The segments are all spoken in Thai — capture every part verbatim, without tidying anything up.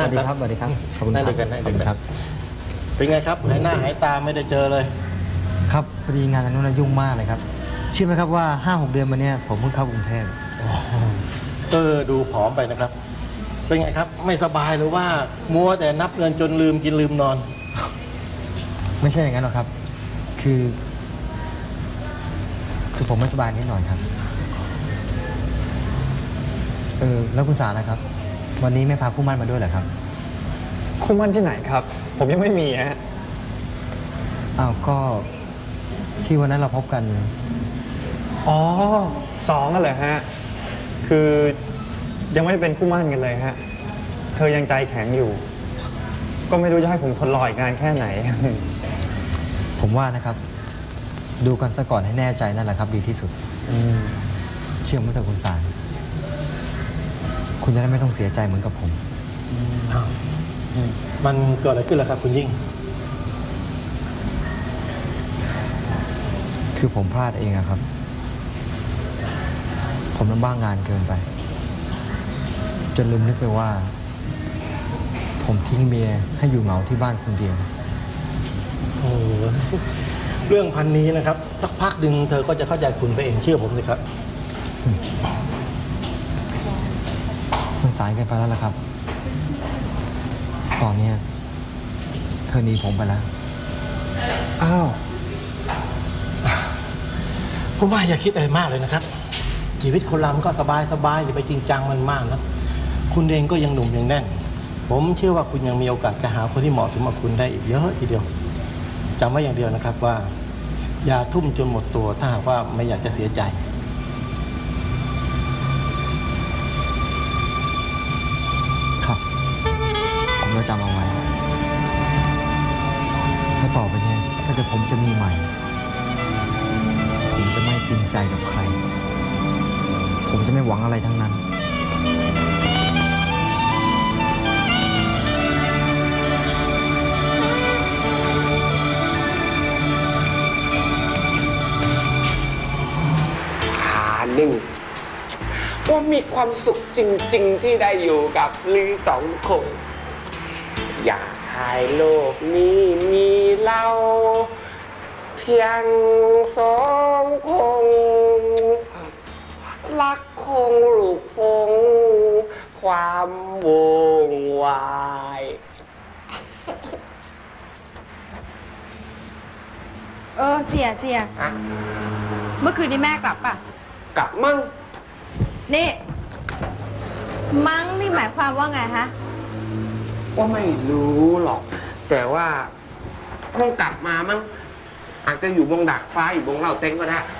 วัสดีครับสวัสดีครับขอบคุณครับนั่งด้วยกันนั่งด้วยกันเป็นไงครับหายหน้าหายตาไม่ได้เจอเลยครับพอดีงานทางนู้นยุ่งมากเลยครับเชื่อไหมครับว่าห้าหกเดือนมาเนี้ยผมเพิ่งเข้ากรุงเทพเออดูผอมไปนะครับเป็นไงครับไม่สบายหรือว่ามัวแต่นับเงินจนลืมกินลืมนอนไม่ใช่อย่างนั้นหรอกครับคือคือผมไม่สบายนิดหน่อยครับเออแล้วคุณสาล่ะครับวันนี้ไม่พาคู่มั่นมาด้วยเหรอครับคู่มั่นที่ไหนครับผมยังไม่มีฮะอ้าวก็ที่วันนั้นเราพบกันอ๋อสองกันเหรอฮะคือยังไม่ได้เป็นคู่มั่นกันเลยฮะเธอยังใจแข็งอยู่ก็ไม่รู้จะให้ผมทนรออีกนานแค่ไหนผมว่านะครับดูกันซะก่อนให้แน่ใจนั่นแหละครับดีที่สุดเชื่อมั่นเถอะคุณสารคุณจะได้ไม่ต้องเสียใจเหมือนกับผมมันเกิดอะไรขึ้นล่ะครับคุณยิ่งคือผมพลาดเองอะครับผมลำบ้างงานเกินไปจนลืมนึกไปว่าผมทิ้งเมียให้อยู่เหงาที่บ้านคนเดียวโอ้เรื่องพันนี้นะครับสักพักหนึ่งเธอก็จะเข้าใจคุณไปเองเชื่อผมสิครับมันสายเกินไปแล้วล่ะครับตอนนี้เธอหนีผมไปแล้วอ้าวผมว่าอย่าคิดอะไรมากเลยนะครับชีวิตคนเราก็สบายสบายอย่าไปจริงจังมันมากนะคุณเองก็ยังหนุ่มยังแน่นผมเชื่อว่าคุณยังมีโอกาสจะหาคนที่เหมาะสมกับคุณได้อีกเยอะทีเดียวจำไว้อย่างเดียวนะครับว่าอย่าทุ่มจนหมดตัวถ้าหากว่าไม่อยากจะเสียใจครับผมจะจำเอาไว้ถ้าต่อไปนี้ถ้าเกิดผมจะมีใหม่ผมจะไม่จริงใจกับใครผมจะไม่หวังอะไรทั้งนั้นหนึ่งว่ามีความสุขจริงๆที่ได้อยู่กับลือสองคนอยากให้โลกนี้มีเราเพียงสองคนรักคงลูกพงความวงวายเออเสียเสียเมื่อคืนนี้แม่กลับป่ะกลับมั่งนี่มั้งนี่หมายความว่าไงฮะว่าไม่รู้หรอกแต่ว่าคงกลับมามั้งอาจจะอยู่บนดาดฟ้าอยู่บนเราเต็งก็ได้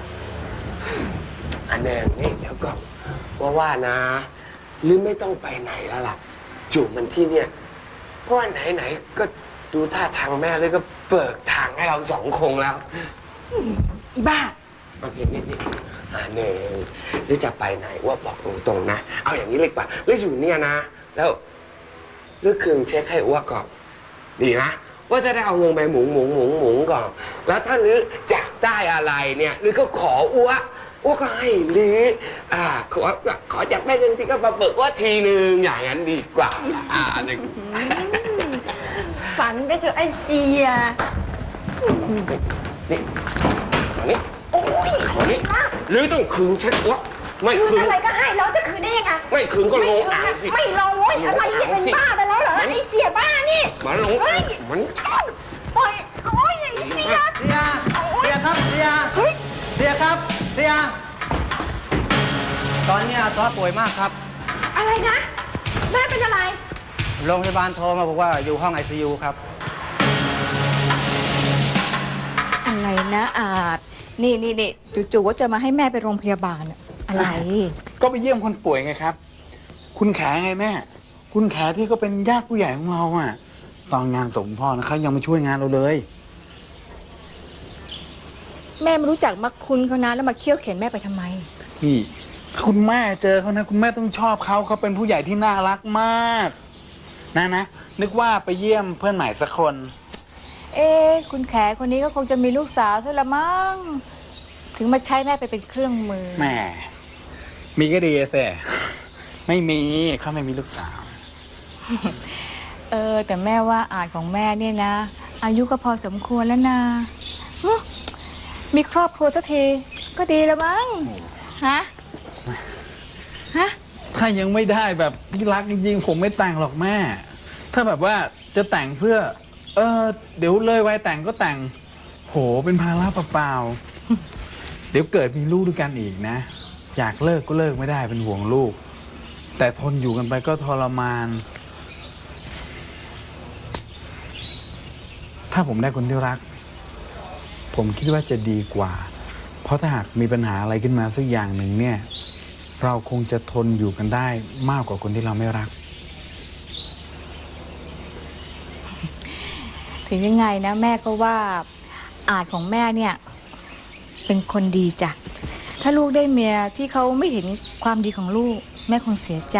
อันเดงนี่เดี๋ยวก่อนว่าว่านะหรือไม่ต้องไปไหนแล้วล่ะอยู่มันที่เนี่ยเพราะว่าไหนๆก็ดูท่าทางแม่เลยก็เปิดทางให้เราสองคงแล้วอีบ้าโอเคนี่นี่อันเดงหรือจะไปไหนว่าบอกตรงๆนะเอาอย่างนี้เลยป่ะหรืออยู่เนี่ยนะแล้วหรือเครื่องเช็คให้อ้วกก่อนดีนะว่าจะได้เอาเงินไปหมุงหมุงหมุงหมุงก่อนแล้วถ้าลืออยากได้อะไรเนี่ยลือก็ขออ้วอ้วก็ให้ลืออ่าขอขออยากได้เงินที่ก็มาเบิกว่าทีหนึ่งอย่างนั้นดีกว่าอ่าหนึ่งฝันไปเถอะไอเสียนี่มานี่โอ้ยมานี่ลือต้องคืนเช็คอ้วไม่คืนอะไรก็ให้แล้วจะคืนได้ยังไงไม่คืนก็ลงอ่างสิไม่ลงโว้ยอะไรเนี่ยเป็นบ้าไปแล้วเหรอไอเสียบ้านี่มาลงมันปล่อยโอ้ยไอเสียเสียเสียครับเสียเสียครับเสียตอนนี้อาซอสป่วยมากครับอะไรนะแม่เป็นอะไรโรงพยาบาลโทรมาบอกว่าอยู่ห้องไอซียูครับอะไรนะอาจนี่นี่นี่จู่ๆว่าจะมาให้แม่ไปโรงพยาบาลอะไรก็ไปเยี่ยมคนป่วยไงครับคุณแขไงแม่คุณแขที่ก็เป็นญาติผู้ใหญ่ของเราอ่ะตอนงานศพพ่อนะคะยังมาช่วยงานเราเลยแม่ไม่รู้จักมักคุณเขานะแล้วมาเคี่ยวเข็นแม่ไปทำไมพี่คุณแม่เจอเขานะคุณแม่ต้องชอบเขาเขาเป็นผู้ใหญ่ที่น่ารักมากนะนะนึกว่าไปเยี่ยมเพื่อนใหม่สักคนเอ๊คุณแขคนนี้ก็คงจะมีลูกสาวซะละมั้งถึงมาใช้แม่ไปเป็นเครื่องมือแม่มีก็ดีแต่ไม่มีเขาไม่มีลูกสาวเออแต่แม่ว่าอาจของแม่เนี่ยนะ อายุก็พอสมควรแล้วนะหึมีครอบครัวสักทีก็ดีแล้วมั้งฮะฮะถ้ายังไม่ได้แบบที่รักจริงๆผมไม่แต่งหรอกแม่ ถ้าแบบว่าจะแต่งเพื่อ เออเดี๋ยวเลยวัยแต่งก็แต่งโหเป็นภาระเปล่าๆเดี๋ยวเกิดมีลูกด้วยกันอีกนะ อยากเลิกก็เลิกไม่ได้เป็นห่วงลูก แต่ทนอยู่กันไปก็ทรมาน ถ้าผมได้คนที่รัก ผมคิดว่าจะดีกว่า เพราะถ้าหากมีปัญหาอะไรขึ้นมาสักอย่างหนึ่งเนี่ย เราคงจะทนอยู่กันได้มากกว่าคนที่เราไม่รักถึงยังไงนะแม่ก็ว่าอาจของแม่เนี่ยเป็นคนดีจ้ะถ้าลูกได้เมียที่เขาไม่เห็นความดีของลูกแม่คงเสียใจ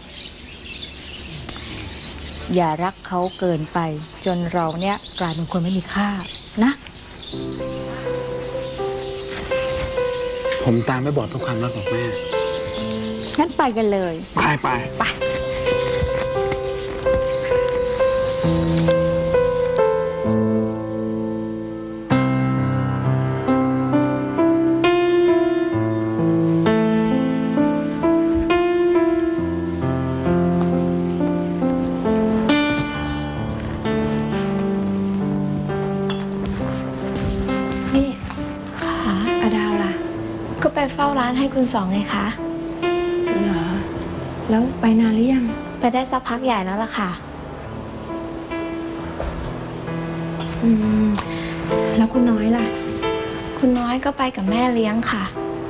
อย่ารักเขาเกินไปจนเราเนี่ยกลายเป็นคนไม่มีค่านะผมตามไม่บอกทุกความรักของแม่งั้นไปกันเลยไปไปไปนี่ค่ะอาดาวล่ะ ก็ไปเฝ้าร้านให้คุณสองไงคะเหรอ แล้วไปนานหรือยัง ไปได้สักพักใหญ่แล้วล่ะค่ะ อืม แล้วคุณน้อยล่ะ คุณน้อยก็ไปกับแม่เลี้ยงค่ะ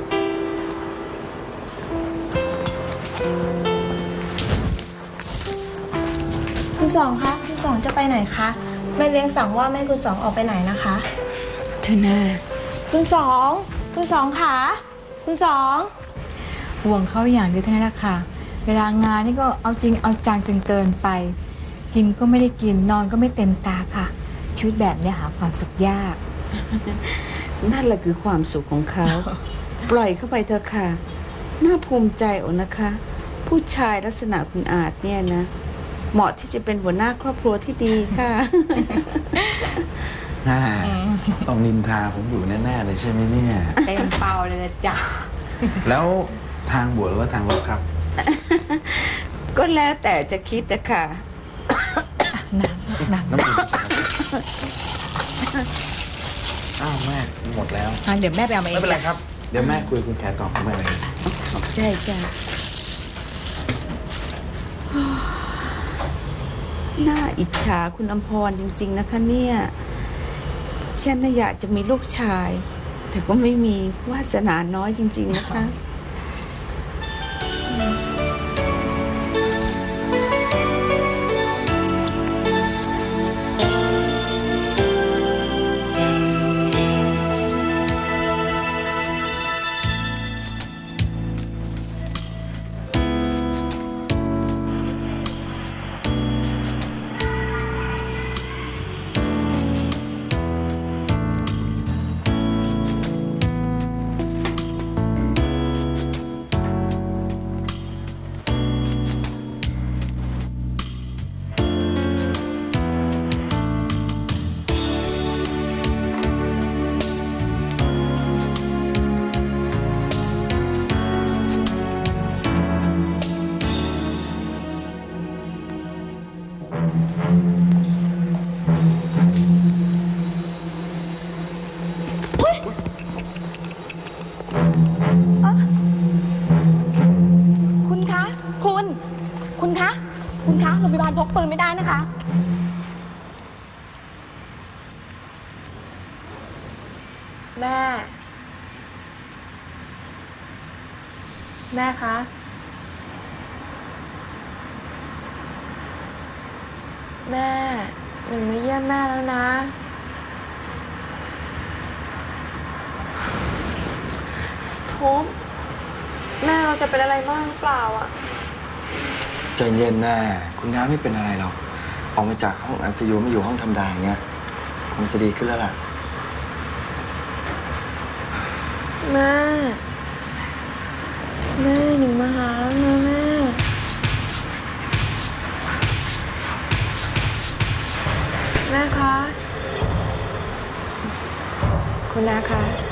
คุณสองคะคุณสองจะไปไหนคะแม่เลี้ยงสั่งว่าแม่คุณสองออกไปไหนนะคะเธอน่าคุณสองคุณสองค่ะคุณสองห่วงเขาอย่างเดียวเท่านั้นแหละค่ะ เวลางานนี่ก็เอาจริงเอาจังจนเกินไป กินก็ไม่ได้กินนอนก็ไม่เต็มตาค่ะ ชีวิตแบบนี้หาความสุขยากนั่นแหละคือความสุขของเขา ปล่อยเข้าไปเถอะค่ะ น่าภูมิใจโอนะคะ ผู้ชายลักษณะคุณอาจเนี่ยนะ เหมาะที่จะเป็นหัวหน้าครอบครัวที่ดีค่ะน่าต้องนินทาผมอยู่แน่ๆเลยใช่ไหมเนี่ยเต็มเป่าเลยนะจ๊ะแล้วทางบวชหรือว่าทางลบครับก็แล้วแต่จะคิดนะคะน้ำน้ำน้ำอุ่นครับอ้าวแม่หมดแล้วอ่ะเดี๋ยวแม่ไปเอามาเองไม่เป็นไรจ้ะครับ เดี๋ยวแม่คุยกับคุณแขกต่อคุณแม่เลยขอบใจจ้ะ น่าอิจฉาคุณอำพรจริงๆนะคะเนี่ย ฉันน่ะอยากจะมีลูกชาย แต่ก็ไม่มีวาสนาน้อยจริงๆนะคะคุณคะ คุณ คุณคะ คุณคะโรงพยาบาลพกปืนไม่ได้นะคะ แม่ แม่คะ แม่หนูมาเยี่ยมแม่แล้วนะทุบแม่เราจะเป็นอะไรบ้างหรือเปล่าอ่ะใจเย็นนะคุณน้าไม่เป็นอะไรหรอกออกมาจากห้องไอซียูไม่อยู่ห้องธรรมดาอย่างเงี้ยคงจะดีขึ้นแล้วล่ะแม่ แม่หนูมาหาแม่แม่แม่คะ คุณน้าคะ